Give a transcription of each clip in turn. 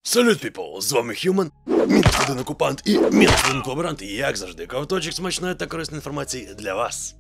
Салют, піпл! З вами Human, мінус один окупант і мінус один колаборант, і як завжди, ковточок смачної та корисної інформації для вас.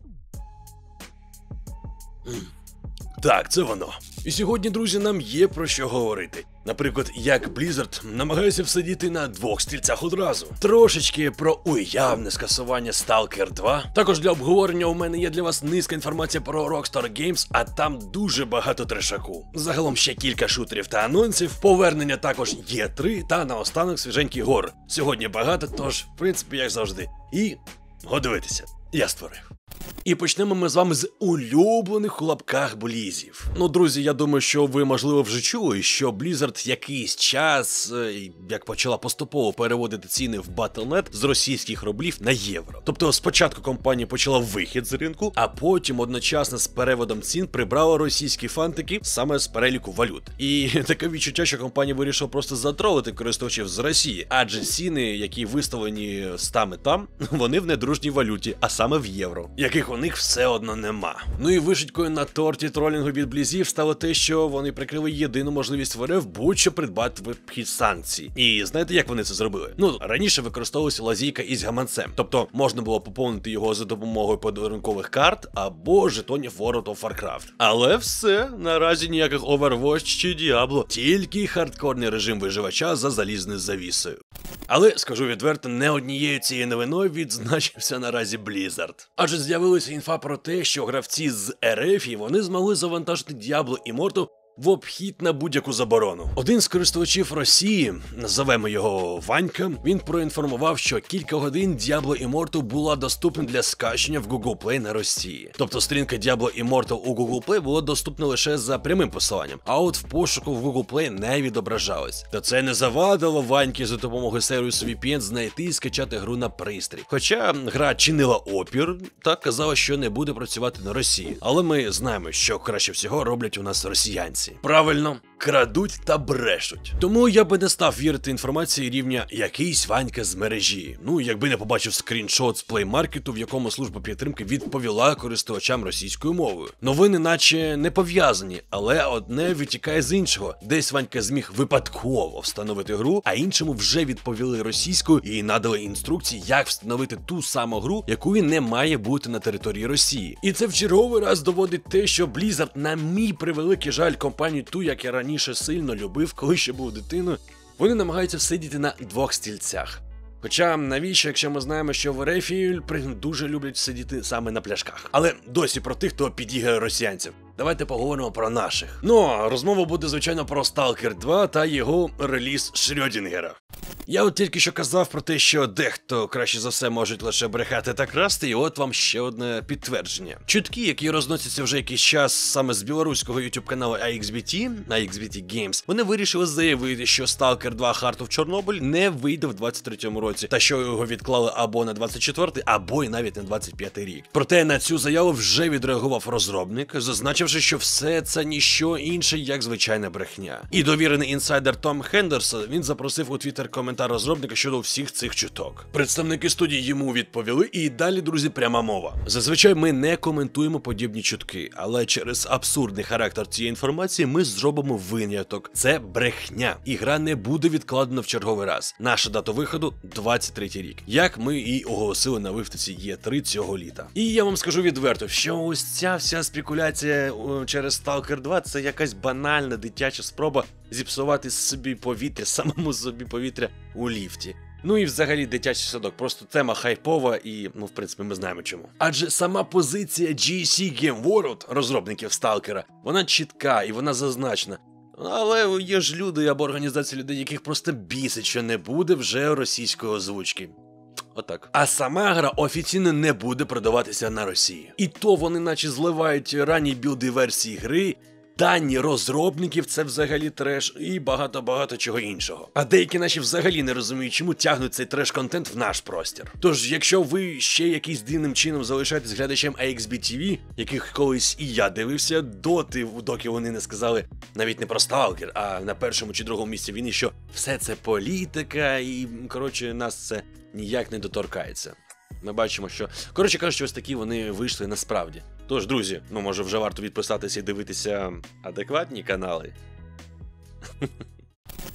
Так, це воно. І сьогодні, друзі, нам є про що говорити. Наприклад, як Blizzard намагається всидіти на двох стільцях одразу. Трошечки про уявне скасування Stalker 2. Також для обговорення у мене є для вас низка інформація про Rockstar Games, а там дуже багато трешаку. Загалом ще кілька шутерів та анонсів, повернення також Є3 та наостанок свіженький гор. Сьогодні багато, тож, в принципі, як завжди. І годуйтеся. Я створив. І почнемо ми з вами з улюблених у лапках Блізів. Ну, друзі, я думаю, що ви, можливо, вже чули, що Blizzard якийсь час, як почала поступово переводити ціни в Battle.net з російських рублів на євро. Тобто спочатку компанія почала вихід з ринку, а потім одночасно з переводом цін прибрала російські фантики саме з переліку валют. І таке відчуття, що компанія вирішила просто затролити користувачів з Росії, адже ціни, які виставлені стами там, вони в недружній валюті, а саме в євро, яких у них все одно нема. Ну і вишенькою на торті тролінгу від Блізів стало те, що вони прикрили єдину можливість в РФ будь-що придбати в обхід санкцій. І знаєте, як вони це зробили? Ну, раніше використовувалася лазійка із гаманцем. Тобто можна було поповнити його за допомогою подарункових карт або жетонів World of Warcraft. Але все, наразі ніяких Overwatch чи Diablo, тільки хардкорний режим виживача за залізною завісою. Але, скажу відверто, не однією цією новиною відзначився наразі Blizzard. Адже з'явилася інфа про те, що гравці з РФ вони змогли завантажити Diablo Immortal в обхід на будь-яку заборону. Один з користувачів Росії, називаємо його Ванька, він проінформував, що кілька годин Diablo Immortal була доступна для скачення в Google Play на Росії. Тобто сторінка Diablo Immortal у Google Play була доступна лише за прямим посиланням, а от в пошуку в Google Play не відображалось. Та це не завадило Ваньки за допомогою сервісу VPN знайти і скачати гру на пристрій. Хоча гра чинила опір та казала, що не буде працювати на Росії. Але ми знаємо, що краще всього роблять у нас росіянці. Правильно, крадуть та брешуть. Тому я би не став вірити інформації рівня «якийсь Ванька з мережі». Ну, якби не побачив скріншот з Play Market, в якому служба підтримки відповіла користувачам російською мовою. Новини наче не пов'язані, але одне витікає з іншого. Десь Ванька зміг випадково встановити гру, а іншому вже відповіли російською і надали інструкції, як встановити ту саму гру, якої не має бути на території Росії. І це в черговий раз доводить те, що Blizzard, на мій превеликий жаль, компанію ту, як я раніше сильно любив, коли ще був дитиною, вони намагаються сидіти на двох стільцях. Хоча навіщо, якщо ми знаємо, що в РФ дуже люблять сидіти саме на пляшках. Але досі про тих, хто підігає росіянців. Давайте поговоримо про наших. Ну, а розмова буде, звичайно, про Stalker 2 та його реліз Шрёдінгера. Я от тільки що казав про те, що дехто краще за все можуть лише брехати та красти, і от вам ще одне підтвердження. Чутки, які розносяться вже якийсь час саме з білоруського YouTube каналу AXBT Games, вони вирішили заявити, що Stalker 2 Heart of Chernobyl не вийде в 23-му році, та що його відклали або на 24-й, або й навіть на 25-й рік. Проте на цю заяву вже відреагував розробник, зазначивши, що все це ніщо інше, як звичайна брехня. І довірений інсайдер Том Хендерсон, він запросив у Twitter коментар розробника щодо всіх цих чуток. Представники студії йому відповіли, і далі, друзі, пряма мова. Зазвичай ми не коментуємо подібні чутки, але через абсурдний характер цієї інформації ми зробимо виняток. Це брехня. І гра не буде відкладена в черговий раз. Наша дата виходу – 23-й рік. Як ми і оголосили на виставці Є3 цього літа. І я вам скажу відверто, що ось ця вся спекуляція через Stalker 2 – це якась банальна дитяча спроба зіпсувати собі повітря, самому собі повітря у ліфті. Ну і взагалі дитячий садок, просто тема хайпова і, в принципі, ми знаємо чому. Адже сама позиція GSC Game World, розробників Сталкера, вона чітка і вона зазначена. Але є ж люди або організації людей, яких просто бісить, що не буде вже російської озвучки. Отак. А сама гра офіційно не буде продаватися на Росії. І то вони наче зливають ранні білди версії гри, дані розробників, це взагалі треш і багато-багато чого іншого. А деякі наші взагалі не розуміють, чому тягнуть цей треш-контент в наш простір. Тож, якщо ви ще якийсь дивним чином залишаєтесь глядачем AXBTV, яких колись і я дивився, доки вони не сказали навіть не про Stalker, а на першому чи другому місці війни, що все це політика і, коротше, нас це ніяк не доторкається. Ми бачимо, що, коротше кажучи, ось такі вони вийшли насправді. Тож, друзі, може вже варто відписатися і дивитися адекватні канали.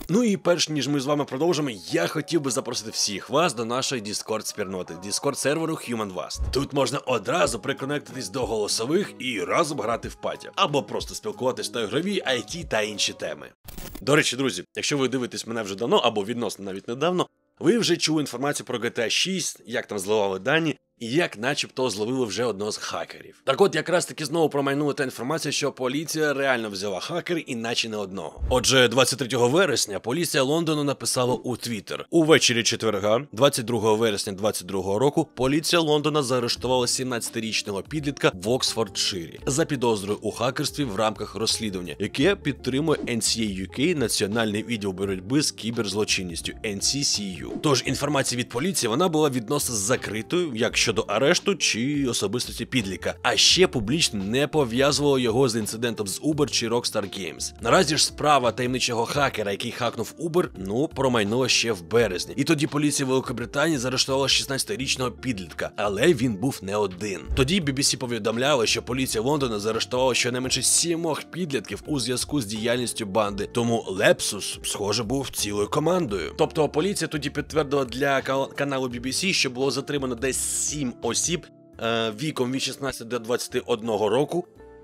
Ну і перш ніж ми з вами продовжимо, я хотів би запросити всіх вас до нашої Discord-спільноти, Discord-серверу HumanVast. Тут можна одразу приконектитись до голосових і разом грати в паті, або просто спілкуватись на ігрові, IT та інші теми. До речі, друзі, якщо ви дивитесь мене вже давно, або відносно навіть недавно, ви вже чули інформацію про GTA 6, як там зливали дані, і як начебто зловили вже одного з хакерів. Так от, якраз таки знову промайнула та інформація, що поліція реально взяла хакерів, іначе не одного. Отже, 23 вересня поліція Лондону написала у Твіттер. Увечері четверга, 22 вересня 2022 року, поліція Лондона заарештувала 17-річного підлітка в Оксфордширі за підозрою у хакерстві в рамках розслідування, яке підтримує NCA UK, Національний відділ боротьби з кіберзлочинністю, NCCU. Тож інформація від поліції, вона була відносно закритою, як щодо арешту чи особистості підлітка, а ще публічно не пов'язувало його з інцидентом з Uber чи Rockstar Games. Наразі ж справа таємничого хакера, який хакнув Uber, промайнула ще в березні. І тоді поліція Великобританії заарештувала 16-річного підлітка, але він був не один. Тоді BBC повідомляла, що поліція Лондона заарештувала щонайменше 7 підлітків у зв'язку з діяльністю банди, тому Лепсус, схоже, був цілою командою. Тобто поліція тоді підтвердила для каналу BBC, що було затримано десь 7 осіб віком від 16 до 21 року,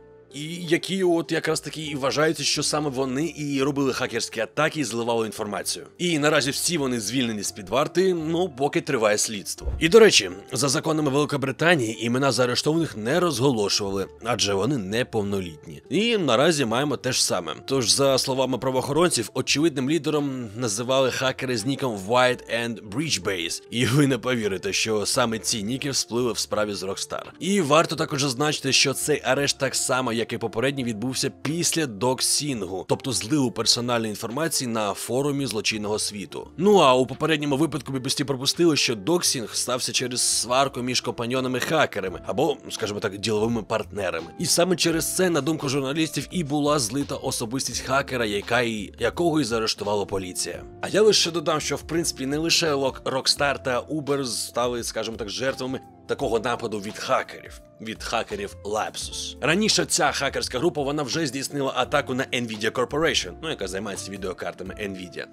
і які от якраз таки і вважаються, що саме вони і робили хакерські атаки і зливали інформацію. І наразі всі вони звільнені з-під варти, поки триває слідство. І до речі, за законами Великобританії імена заарештованих не розголошували, адже вони неповнолітні. І наразі маємо те ж саме. Тож, за словами правоохоронців, очевидним лідером називали хакери з ніком White and Breachbase. І ви не повірите, що саме ці ніки всплили в справі з Rockstar. І варто також зазначити, що цей арешт так само, як і попередній, відбувся після доксінгу, тобто зливу персональної інформації на форумі злочинного світу. А у попередньому випадку BBC пропустили, що доксінг стався через сварку між компаньонами-хакерами, або, скажімо так, діловими партнерами. І саме через це, на думку журналістів, і була злита особистість хакера, якого і заарештувала поліція. А я лише додам, що в принципі не лише Rockstar та Uber стали, скажімо так, жертвами такого нападу від хакерів Lapsus. Раніше ця хакерська група, вона вже здійснила атаку на Nvidia Corporation, яка займається відеокартами Nvidia.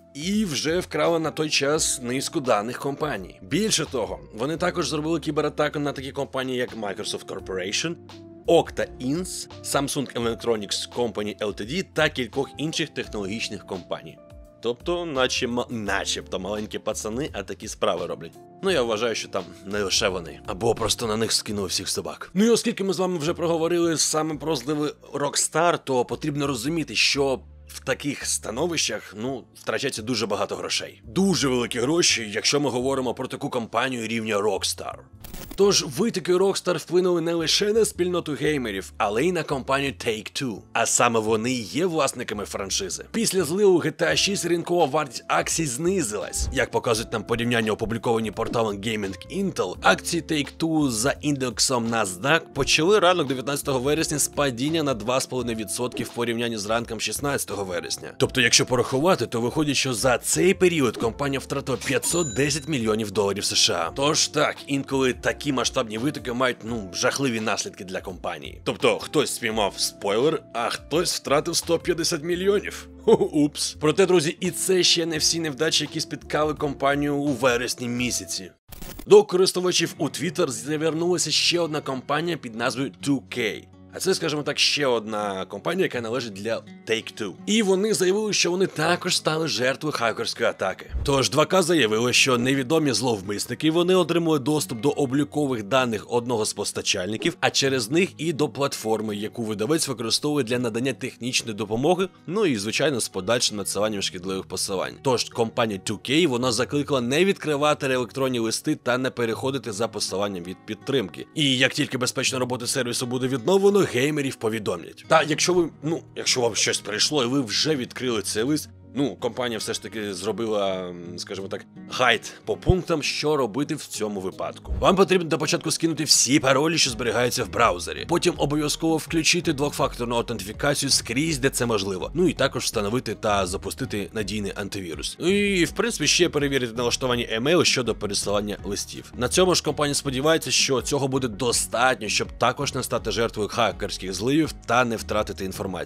І вже вкрала на той час низку даних компаній. Більше того, вони також зробили кібератаку на такі компанії, як Microsoft Corporation, Okta Inc., Samsung Electronics Company Ltd. Та кількох інших технологічних компаній. Тобто, начебто маленькі пацани, а такі справи роблять. Я вважаю, що там не лише вони. Або просто на них скинули всіх собак. І оскільки ми з вами вже проговорили саме про зливи Rockstar, то потрібно розуміти, що в таких становищах, втрачається дуже багато грошей. Дуже великі гроші, якщо ми говоримо про таку компанію рівня Rockstar. Тож витоки Rockstar вплинули не лише на спільноту геймерів, але й на компанію Take-Two. А саме вони є власниками франшизи. Після зливу GTA 6 ринкова вартість акцій знизилась. Як показують нам порівняння, опубліковані порталом Gaming Intel, акції Take-Two за індексом NASDAQ почали ранок 19 вересня з падіння на 2,5% в порівнянні з ранком 16 вересня. Тобто, якщо порахувати, то виходить, що за цей період компанія втратила $510 мільйонів США. Тож так, інколи такі масштабні витоки мають, жахливі наслідки для компанії. Тобто, хтось спіймав спойлер, а хтось втратив 150 мільйонів. Упс. Проте, друзі, і це ще не всі невдачі, які спіткали компанію у вересні місяці. До користувачів у Twitter завернулася ще одна компанія під назвою 2K. А це, скажімо так, ще одна компанія, яка належить для Take-Two. І вони заявили, що вони також стали жертвою хакерської атаки. Тож 2K заявили, що невідомі зловмисники, вони отримали доступ до облікових даних одного з постачальників, а через них і до платформи, яку видавець використовує для надання технічної допомоги, і, звичайно, з подальшим надсиланням шкідливих посилань. Тож компанія 2K, вона закликала не відкривати електронні листи та не переходити за посиланням від підтримки. І як тільки безпечна робота сервісу буде відновлено, геймерів повідомлять. Та якщо вам щось прийшло і ви вже відкрили цей лист, компанія все ж таки зробила, скажімо так, гайд по пунктам, що робити в цьому випадку. Вам потрібно до початку скинути всі паролі, що зберігаються в браузері. Потім обов'язково включити двохфакторну аутентифікацію скрізь, де це можливо. І також встановити та запустити надійний антивірус. І, в принципі, ще перевірити налаштування емейлу щодо пересилання листів. На цьому ж компанія сподівається, що цього буде достатньо, щоб також не стати жертвою хакерських зливів та не втратити інформацію.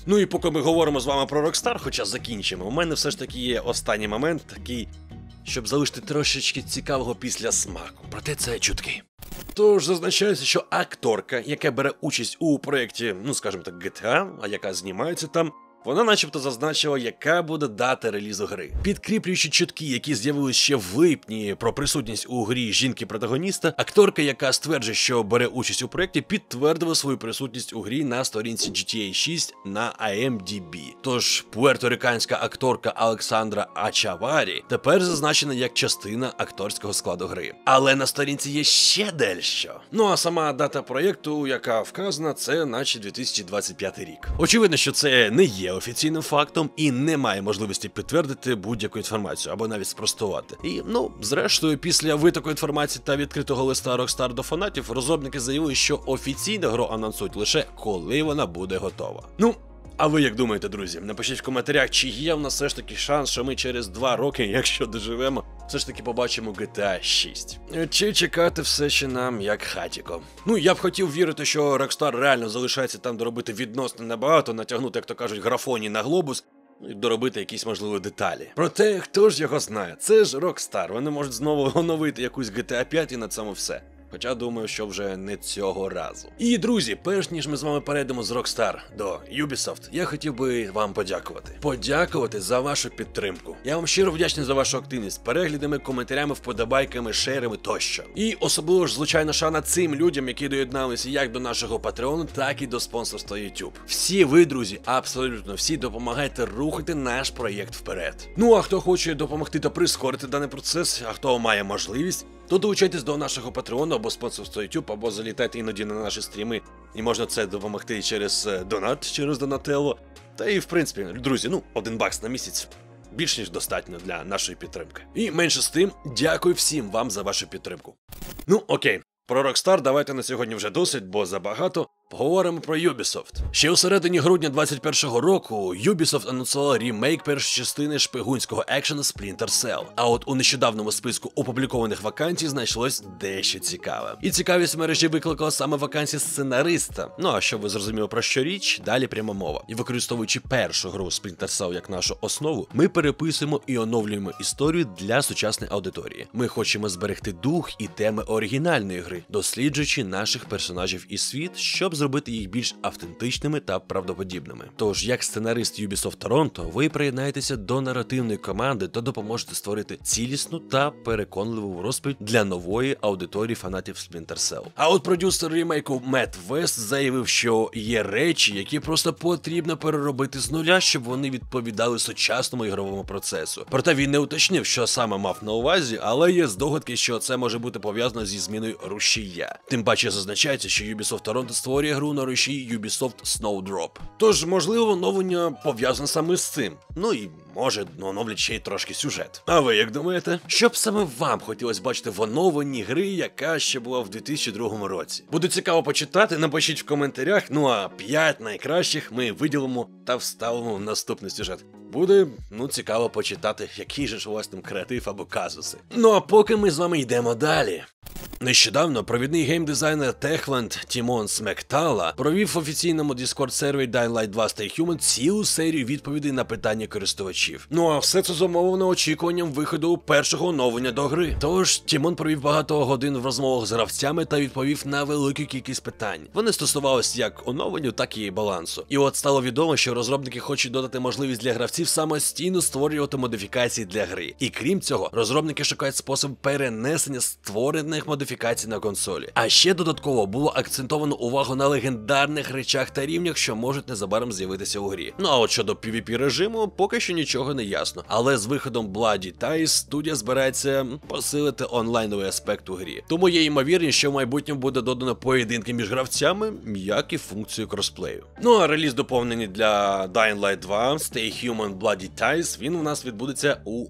Ну і поки ми говоримо з вами про Rockstar, хоча закінчимо, у мене все ж таки є останній момент, такий, щоб залишити трошечки цікавого після смаку. Проте це чутки. Тож зазначається, що акторка, яка бере участь у проєкті, ну скажімо так, GTA, а яка знімається там, вона начебто зазначила, яка буде дата релізу гри. Підкріплюючи чутки, які з'явилися ще в липні про присутність у грі жінки-протагоніста, акторка, яка стверджує, що бере участь у проєкті, підтвердила свою присутність у грі на сторінці GTA 6 на IMDb. Тож пуерториканська акторка Александра Ачаварі тепер зазначена як частина акторського складу гри. Але на сторінці є ще дещо. Ну а сама дата проєкту, яка вказана, це наче 2025 рік. Очевидно, що це не є офіційним фактом і немає можливості підтвердити будь-яку інформацію або навіть спростувати. І, зрештою, після витоку інформації та відкритого листа Rockstar до фанатів, розробники заявили, що офіційно гру анонсують лише коли вона буде готова. А ви як думаєте, друзі? Напишіть в коментарях, чи є в нас все ж таки шанс, що ми через 2 роки, якщо доживемо, все ж таки побачимо GTA 6. Чи чекати все ще нам як хатіко? Я б хотів вірити, що Rockstar реально залишається там доробити відносно небагато, натягнути, як то кажуть, графоні на глобус, і доробити якісь можливі деталі. Проте, хто ж його знає? Це ж Rockstar, вони можуть знову оновити якусь GTA 5 і на цьому все. Хоча думаю, що вже не цього разу. І, друзі, перш ніж ми з вами перейдемо з Rockstar до Ubisoft, я хотів би вам подякувати. Подякувати за вашу підтримку. Я вам щиро вдячний за вашу активність, переглядами, коментарями, вподобайками, шерами тощо. І особливо ж, звичайно, шана цим людям, які доєдналися як до нашого Патреону, так і до спонсорства YouTube. Всі ви, друзі, абсолютно всі допомагаєте рухати наш проєкт вперед. А хто хоче допомогти та прискорити даний процес, а хто має можливість, то долучайтесь до нашого Патреону або спонсорства YouTube, або залітайте іноді на наші стріми, і можна це допомогти через донат, через Donatello. Та і, в принципі, друзі, $1 на місяць більш ніж достатньо для нашої підтримки. І менше з тим, дякую всім вам за вашу підтримку. Окей, про Rockstar давайте на сьогодні вже досить, бо забагато. Поговоримо про Ubisoft. Ще у середині грудня 2021 року Ubisoft анонсувала ремейк першої частини шпигунського екшену Splinter Cell. А от у нещодавному списку опублікованих вакансій знайшлось дещо цікаве. І цікавість мережі викликала саме вакансія сценариста. А щоб ви зрозуміли про що річ, далі пряма мова. І використовуючи першу гру Splinter Cell як нашу основу, ми переписуємо і оновлюємо історію для сучасної аудиторії. Ми хочемо зберегти дух і теми оригінальної гри, досліджуючи наших персонажів і світ, щоб зробити їх більш автентичними та правдоподібними. Тож, як сценарист Ubisoft Toronto, ви приєднаєтеся до наративної команди та допоможете створити цілісну та переконливу розповідь для нової аудиторії фанатів Splinter Cell. А от продюсер ремейку Мет Вест заявив, що є речі, які просто потрібно переробити з нуля, щоб вони відповідали сучасному ігровому процесу. Проте він не уточнив, що саме мав на увазі, але є здогадки, що це може бути пов'язано зі зміною рушія. Тим паче зазначається, що Ubisoft Toronto створює гру на рушії Ubisoft Snowdrop. Тож, можливо, оновлення пов'язане саме з цим. І може оновлять ще й трошки сюжет. А ви як думаєте? Що б саме вам хотілося бачити в оновленні гри, яка ще була в 2002 році? Буде цікаво почитати, напишіть в коментарях, а 5 найкращих ми виділимо та вставимо в наступний сюжет. Буде, цікаво почитати, який же ж у вас там креатив або казуси. А поки ми з вами йдемо далі. Нещодавно провідний геймдизайнер Techland Тімон Смектала провів в офіційному Discord-сервері Dying Light 2 Stay Human цілу серію відповідей на питання користувачів. А все це зумовлено очікуванням виходу першого оновлення до гри. Тож, Тімон провів багато годин в розмовах з гравцями та відповів на велику кількість питань. Вони стосувалися як оновленню, так і балансу. І от стало відомо, що розробники хочуть додати можливість для гравців самостійно створювати модифікації для гри. І крім цього, розробники шукають спосіб перенесення створених модифікацій на консолі. А ще додатково було акцентовано увагу на легендарних речах та рівнях, що можуть незабаром з'явитися у грі. А от щодо PvP режиму, поки що нічого не ясно. Але з виходом Bloody Ties студія збирається посилити онлайновий аспект у грі. Тому є ймовірність, що в майбутньому буде додано поєдинки між гравцями, як і функцію кросплею. А реліз доповнений для Dying Light 2 Stay Human Bloody Ties, він у нас відбудеться у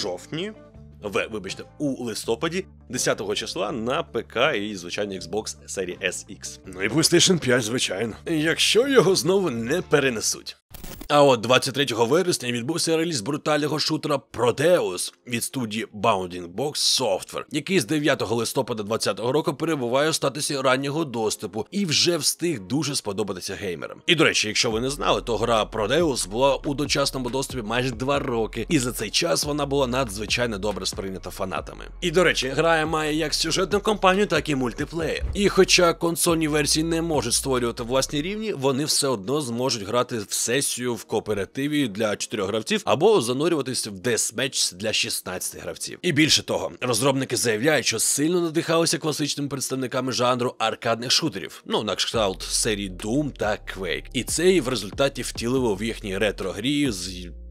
у листопаді 10 числа на ПК і, звичайно, Xbox Series SX. І PlayStation 5, звичайно. Якщо його знову не перенесуть. А от 23 вересня відбувся реліз брутального шутера Proteus від студії Bounding Box Software, який з 9 листопада 2020 року перебуває у статусі раннього доступу і вже встиг дуже сподобатися геймерам. І до речі, якщо ви не знали, то гра Proteus була у дочасному доступі майже 2 роки, і за цей час вона була надзвичайно добре сприйнята фанатами. І до речі, гра має як сюжетну кампанію, так і мультиплеєр. І хоча консольні версії не можуть створювати власні рівні, вони все одно зможуть грати в сесію в кооперативі для 4 гравців або занурюватися в десметч для 16 гравців. І більше того, розробники заявляють, що сильно надихалися класичними представниками жанру аркадних шутерів, на кшталт серії Doom та Quake. І це і в результаті втілили в їхній ретро-грі з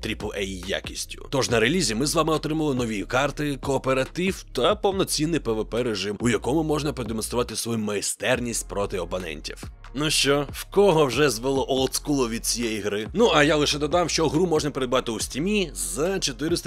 AAA якістю. Тож на релізі ми з вами отримали нові карти, кооператив та повноцінний PvP режим, у якому можна продемонструвати свою майстерність проти опонентів. Ну що, в кого вже звело олдскулу від цієї гри? Ну а я лише додам, що гру можна придбати у Steam за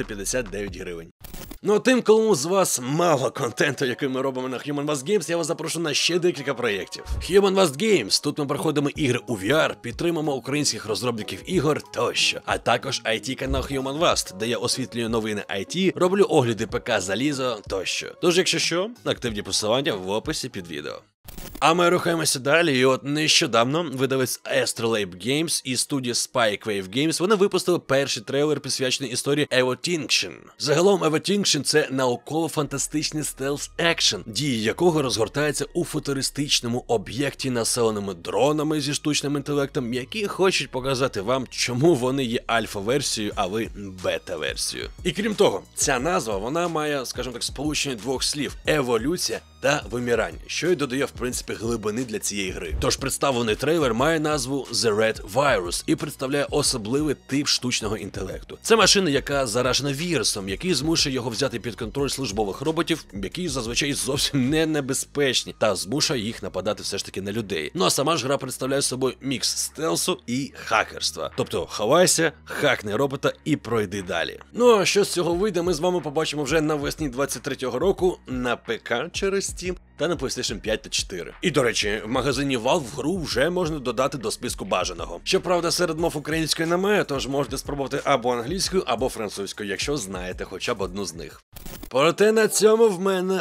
459 гривень. Ну а тим, кому з вас мало контенту, який ми робимо на Human Vast Games, я вас запрошую на ще декілька проєктів. Human Vast Games, тут ми проходимо ігри у VR, підтримуємо українських розробників ігор тощо. А також IT-канал Human Vast, де я освітлюю новини IT, роблю огляди ПК залізо тощо. Тож, якщо що, активні посилання в описі під відео. А ми рухаємося далі, і от нещодавно видавець Astrolabe Games і студія Spikewave Games, вони випустили перший трейлер, присвячений історії Evotinction. Загалом Evotinction – це науково-фантастичний стелс-екшен, дії якого розгортається у футуристичному об'єкті, населеному дронами зі штучним інтелектом, які хочуть показати вам, чому вони є альфа-версією, а ви бета-версією. І крім того, ця назва, вона має, скажімо так, сполучення двох слів – еволюція та вимирання, що й додає, в принципі, глибини для цієї гри. Тож представлений трейлер має назву The Red Virus і представляє особливий тип штучного інтелекту. Це машина, яка заражена вірусом, який змушує його взяти під контроль службових роботів, які зазвичай зовсім не небезпечні, та змушує їх нападати все ж таки на людей. Ну а сама ж гра представляє собою мікс стелсу і хакерства. Тобто ховайся, хакни робота і пройди далі. Ну а що з цього вийде, ми з вами побачимо вже навесні 23-го року на ПК через Steam та на PlayStation 5 та 4. І, до речі, в магазині Valve гру вже можна додати до списку бажаного. Щоправда, серед мов української немає, тож можете спробувати або англійською, або французькою, якщо знаєте хоча б одну з них. Проте на цьому в мене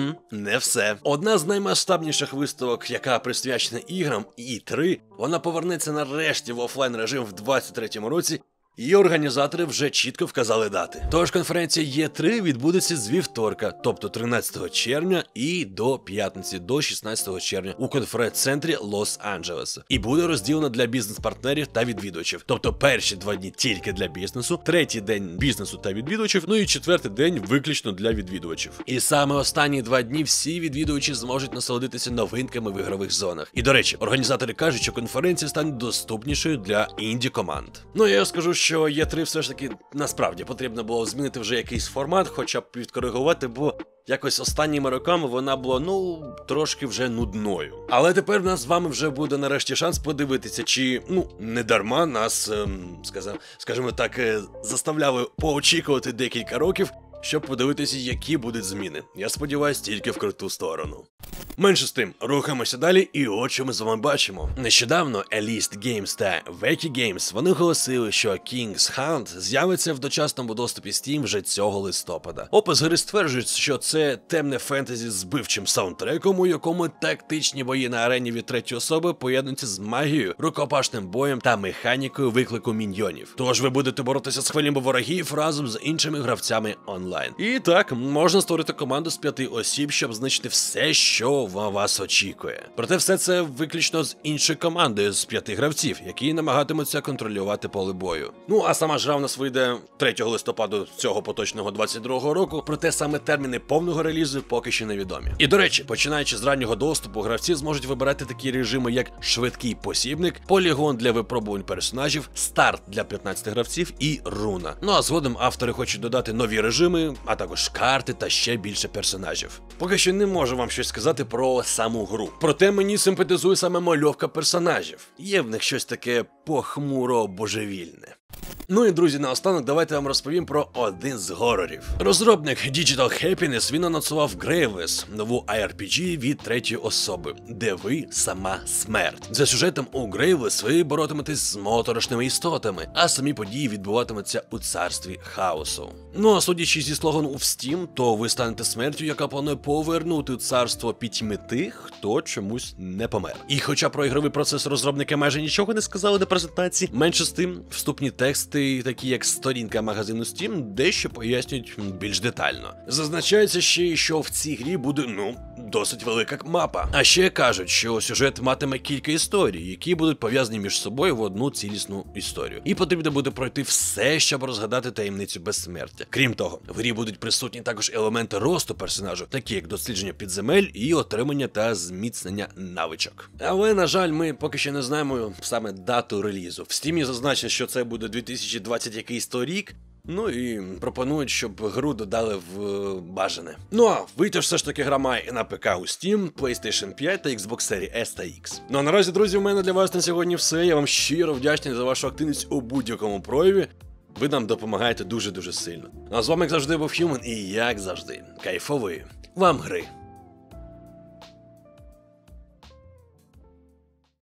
не все. Одна з наймасштабніших виставок, яка присвячена іграм, E3, вона повернеться нарешті в офлайн режим в 23-му році, і організатори вже чітко вказали дати. Тож конференція E3 відбудеться з вівторка, тобто 13 червня, і до п'ятниці, до 16 червня, у конференц-центрі Лос-Анджелеса. І буде розділена для бізнес-партнерів та відвідувачів. Тобто перші 2 дні тільки для бізнесу, третій день бізнесу та відвідувачів, ну і четвертий день виключно для відвідувачів. І саме останні 2 дні всі відвідувачі зможуть насолодитися новинками в ігрових зонах. І, до речі, організатори кажуть, що конференція стане доступнішою для інді-команд. Ну я скажу, що E3 все ж таки насправді потрібно було змінити вже якийсь формат, хоча б відкоригувати, бо якось останніми роками вона була, трошки вже нудною. Але тепер в нас з вами вже буде нарешті шанс подивитися, чи, не дарма нас, скажімо так, заставляли поочікувати декілька років, щоб подивитися, які будуть зміни. Я сподіваюся, тільки в круту сторону. Менше з тим, рухаємося далі, і от що ми з вами бачимо. Нещодавно Elist Games та Wacky Games, вони оголосили, що King's Hunt з'явиться в дочасному доступі Steam вже цього листопада. Опис гри стверджує, що це темне фентезі з вбивчим саундтреком, у якому тактичні бої на арені від третьої особи поєднуються з магією, рукопашним боєм та механікою виклику міньйонів. Тож ви будете боротися з хвилями ворогів разом з іншими гравцями онлайн. І так, можна створити команду з 5 осіб, щоб знищити все, що вас очікує. Проте все це виключно з іншої команди з 5 гравців, які намагатимуться контролювати поле бою. Ну а сама ж гра в нас вийде 3 листопада цього поточного 22-го року, проте саме терміни повного релізу поки що невідомі. І до речі, починаючи з раннього доступу, гравці зможуть вибирати такі режими, як швидкий посібник, полігон для випробувань персонажів, старт для 15 гравців і руна. Ну а згодом автори хочуть додати нові режими, а також карти та ще більше персонажів. Поки що не можу вам щось сказати про саму гру. Проте мені симпатизує саме мальовка персонажів. Є в них щось таке похмуро-божевільне. Ну і друзі, наостанок давайте вам розповім про один з горорів. Розробник Digital Happiness, він анонсував Graveless, нову IRPG від третьої особи, де ви сама смерть. За сюжетом у Graveless ви боротиметесь з моторошними істотами, а самі події відбуватимуться у царстві хаосу. Ну а судячи зі слогану в Steam, то ви станете смертю, яка планує повернути у царство пітьми тих, хто чомусь не помер. І хоча про ігровий процес розробники майже нічого не сказали на презентації, менше з тим, вступні тексти, такі як сторінка магазину Steam, дещо пояснюють більш детально. Зазначається ще, що в цій грі буде, досить велика мапа. А ще кажуть, що сюжет матиме кілька історій, які будуть пов'язані між собою в одну цілісну історію. І потрібно буде пройти все, щоб розгадати таємницю безсмертя. Крім того, в грі будуть присутні також елементи росту персонажу, такі як дослідження підземель і отримання та зміцнення навичок. Але, на жаль, ми поки що не знаємо саме дату релізу. В Steam зазначено, що це буде 2020 якийсь то рік. Ну і пропонують, щоб гру додали в бажане. Ну а вийти все ж таки гра має і на ПК у Steam, PlayStation 5 та Xbox Series S та X. Ну а наразі, друзі, у мене для вас на сьогодні все. Я вам щиро вдячний за вашу активність у будь-якому прояві. Ви нам допомагаєте дуже-дуже сильно. Ну а з вами, як завжди, був Human і, як завжди, кайфової вам гри.